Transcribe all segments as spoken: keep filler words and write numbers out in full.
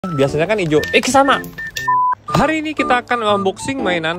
Biasanya kan hijau. Eh, sama. Hari ini kita akan unboxing mainan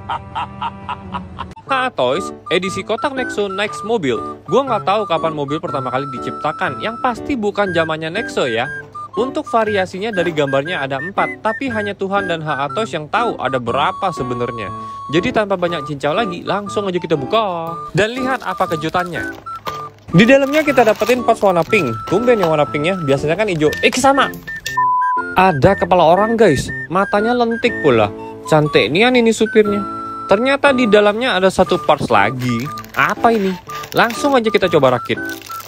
H A Toys edisi kotak Nexo Next Mobil. Gua nggak tahu kapan mobil pertama kali diciptakan. Yang pasti bukan zamannya Nexo ya. Untuk variasinya dari gambarnya ada empat, tapi hanya Tuhan dan H A Toys yang tahu ada berapa sebenarnya. Jadi tanpa banyak cincau lagi, langsung aja kita buka. Dan lihat apa kejutannya. Di dalamnya kita dapetin pouch warna pink. Tumben yang warna pinknya, biasanya kan hijau. Eh, sama. Ada kepala orang guys, matanya lentik pula. Cantik nian ini supirnya. Ternyata di dalamnya ada satu parts lagi. Apa ini? Langsung aja kita coba rakit.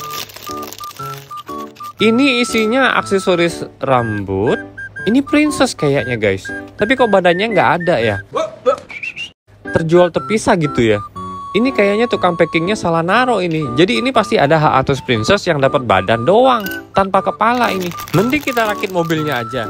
Ini isinya aksesoris rambut. Ini princess kayaknya guys. Tapi kok badannya nggak ada ya? Terjual terpisah gitu ya. Ini kayaknya tukang packingnya salah naro ini. Jadi ini pasti ada H A Toys Princess yang dapat badan doang, tanpa kepala ini. Mending kita rakit mobilnya aja.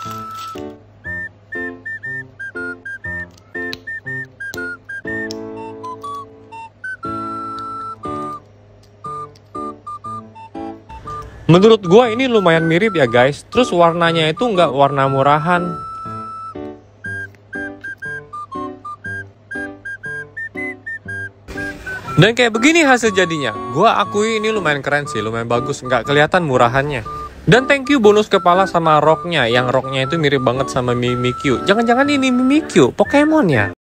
Menurut gua ini lumayan mirip ya guys. Terus warnanya itu nggak warna murahan. Dan kayak begini hasil jadinya. Gua akui ini lumayan keren sih, lumayan bagus, nggak kelihatan murahannya. Dan thank you bonus kepala sama roknya, yang roknya itu mirip banget sama Mimikyu. Jangan-jangan ini Mimikyu, Pokemon ya?